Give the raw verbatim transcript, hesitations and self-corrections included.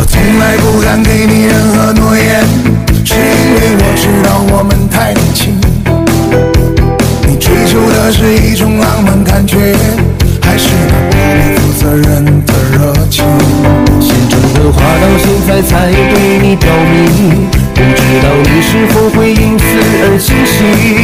我从来不敢给你任何诺言，是因为我知道我们太年轻。你追求的是一种浪漫感觉，还是那不必负责任的热情？ 写真的话到现在才对你表明，不知道你是否会因此而清醒。